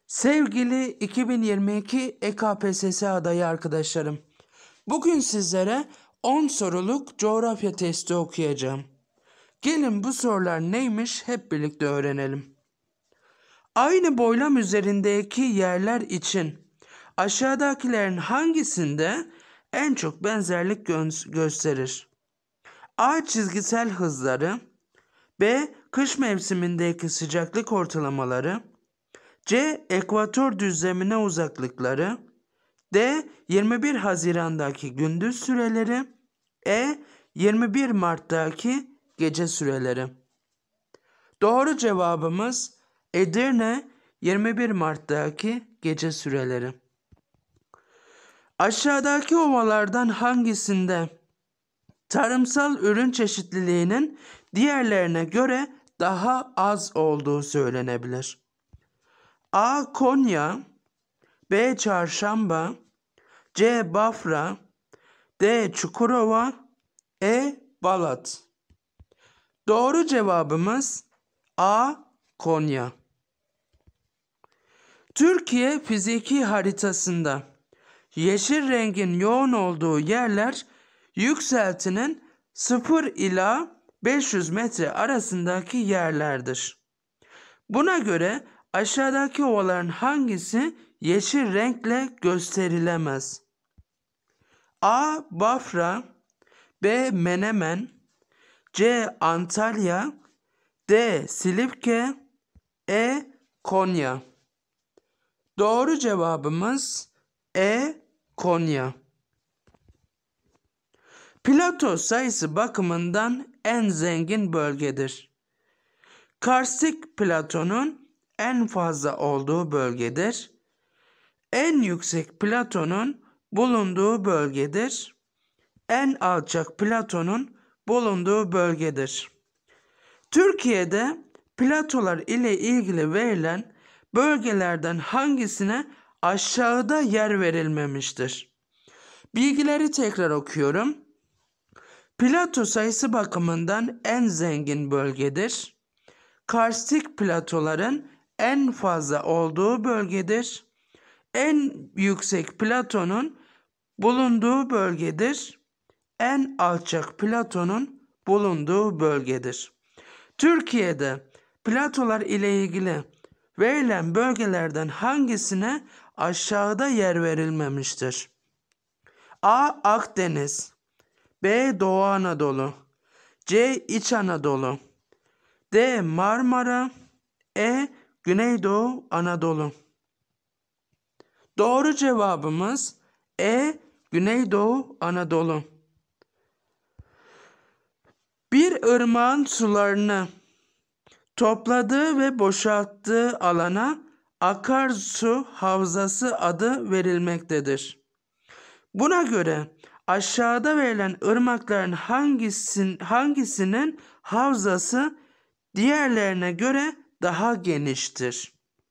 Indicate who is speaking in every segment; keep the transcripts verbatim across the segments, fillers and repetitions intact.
Speaker 1: Sevgili iki bin yirmi iki E K P S S adayı arkadaşlarım, bugün sizlere on soruluk coğrafya testi okuyacağım. Gelin bu sorular neymiş hep birlikte öğrenelim. Aynı boylam üzerindeki yerler için aşağıdakilerin hangisinde en çok benzerlik gö- gösterir? A. Çizgisel hızları, B. Kış mevsimindeki sıcaklık ortalamaları, C. Ekvator düzlemine uzaklıkları, D. yirmi bir Haziran'daki gündüz süreleri, E. yirmi bir Mart'taki gece süreleri. Doğru cevabımız Edirne, yirmi bir Mart'taki gece süreleri. Aşağıdaki ovalardan hangisinde tarımsal ürün çeşitliliğinin diğerlerine göre daha az olduğu söylenebilir? A. Konya, B. Çarşamba, C. Bafra, D. Çukurova, E. Balat. Doğru cevabımız A. Konya. Türkiye fiziki haritasında yeşil rengin yoğun olduğu yerler yükseltinin sıfır ila beş yüz metre arasındaki yerlerdir. Buna göre aşağıdaki ovaların hangisi yeşil renkle gösterilemez? A. Bafra, B. Menemen, C. Antalya, D. Silifke, E. Konya. Doğru cevabımız E. Konya. Plato sayısı bakımından en zengin bölgedir. Karstik platonun en fazla olduğu bölgedir. En yüksek platonun bulunduğu bölgedir. En alçak platonun bulunduğu bölgedir. Türkiye'de platolar ile ilgili verilen bölgelerden hangisine aşağıda yer verilmemiştir? Bilgileri tekrar okuyorum. Plato sayısı bakımından en zengin bölgedir. Karstik platoların en fazla olduğu bölgedir. En yüksek platonun bulunduğu bölgedir. En alçak platonun bulunduğu bölgedir. Türkiye'de platolar ile ilgili verilen bölgelerden hangisine aşağıda yer verilmemiştir? A. Akdeniz, B. Doğu Anadolu, C. İç Anadolu, D. Marmara, E. Güneydoğu Anadolu. Doğru cevabımız E. Güneydoğu Anadolu. Bir ırmağın sularını topladığı ve boşalttığı alana akarsu havzası adı verilmektedir. Buna göre aşağıda verilen ırmakların hangisin, hangisinin havzası diğerlerine göre daha geniştir?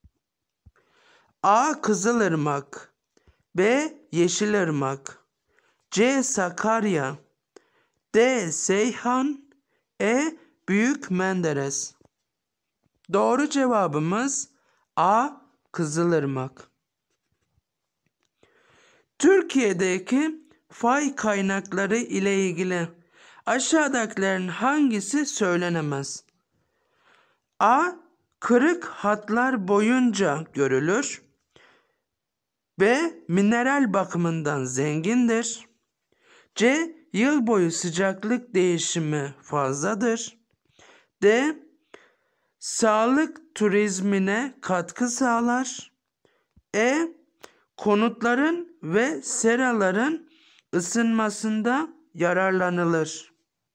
Speaker 1: A. Kızılırmak, B. Yeşilırmak, C. Sakarya, D. Seyhan, E. Büyük Menderes. Doğru cevabımız A. Kızılırmak. Türkiye'deki fay kaynakları ile ilgili aşağıdakilerin hangisi söylenemez? A. Kırık hatlar boyunca görülür. B. Mineral bakımından zengindir. C. Yıl boyu sıcaklık değişimi fazladır. D. Sağlık turizmine katkı sağlar. E. Konutların ve seraların ısınmasında yararlanılır.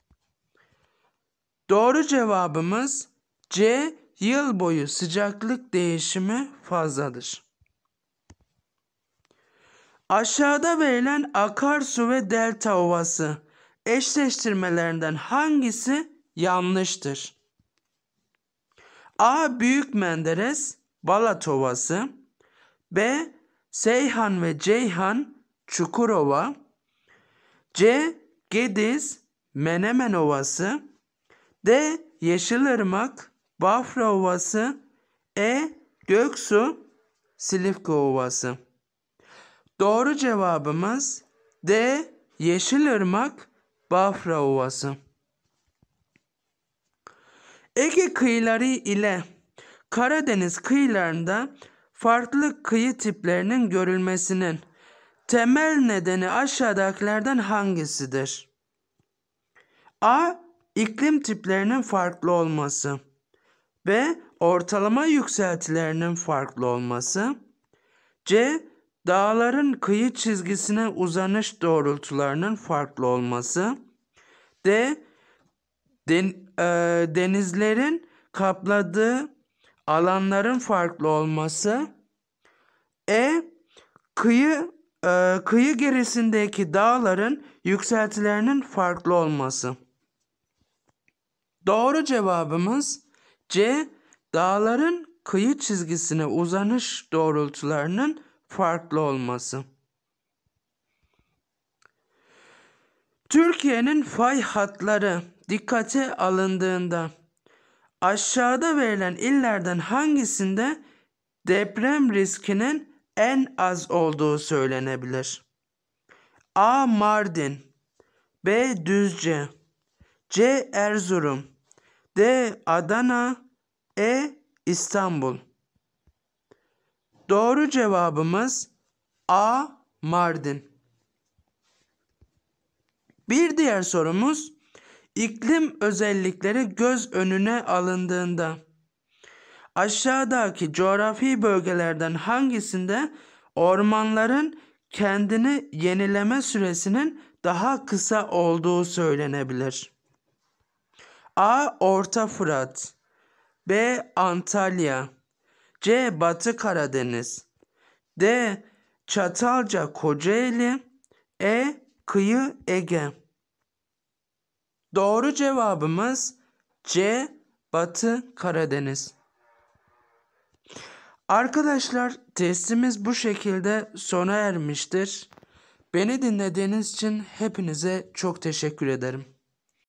Speaker 1: Doğru cevabımız C. Yıl boyu sıcaklık değişimi fazladır. Aşağıda verilen akarsu ve delta ovası eşleştirmelerinden hangisi yanlıştır? A. Büyük Menderes, Balat Ovası, B. Seyhan ve Ceyhan, Çukurova, C. Gediz, Menemen Ovası, D. Yeşilırmak, Bafra Ovası, E. Göksu, Silifke Ovası. Doğru cevabımız D. Yeşilırmak, Bafra Ovası. Ege kıyıları ile Karadeniz kıyılarında farklı kıyı tiplerinin görülmesinin temel nedeni aşağıdakilerden hangisidir? A. İklim tiplerinin farklı olması. B. Ortalama yükseltilerinin farklı olması. C. Dağların kıyı çizgisine uzanış doğrultularının farklı olması. D. Den, e, denizlerin kapladığı alanların farklı olması. E. Kıyı e, kıyı gerisindeki dağların yükseltilerinin farklı olması. Doğru cevabımız C. Dağların kıyı çizgisine uzanış doğrultularının farklı olması. Türkiye'nin fay hatları dikkate alındığında aşağıda verilen illerden hangisinde deprem riskinin en az olduğu söylenebilir? A. Mardin, B. Düzce, C. Erzurum, D. Adana, E. İstanbul. Doğru cevabımız A. Mardin. Bir diğer sorumuz, iklim özellikleri göz önüne alındığında aşağıdaki coğrafi bölgelerden hangisinde ormanların kendini yenileme süresinin daha kısa olduğu söylenebilir? A. Orta Fırat, B. Antalya, C. Batı Karadeniz, D. Çatalca Kocaeli, E. Kıyı Ege. Doğru cevabımız C. Batı Karadeniz. Arkadaşlar, testimiz bu şekilde sona ermiştir. Beni dinlediğiniz için hepinize çok teşekkür ederim.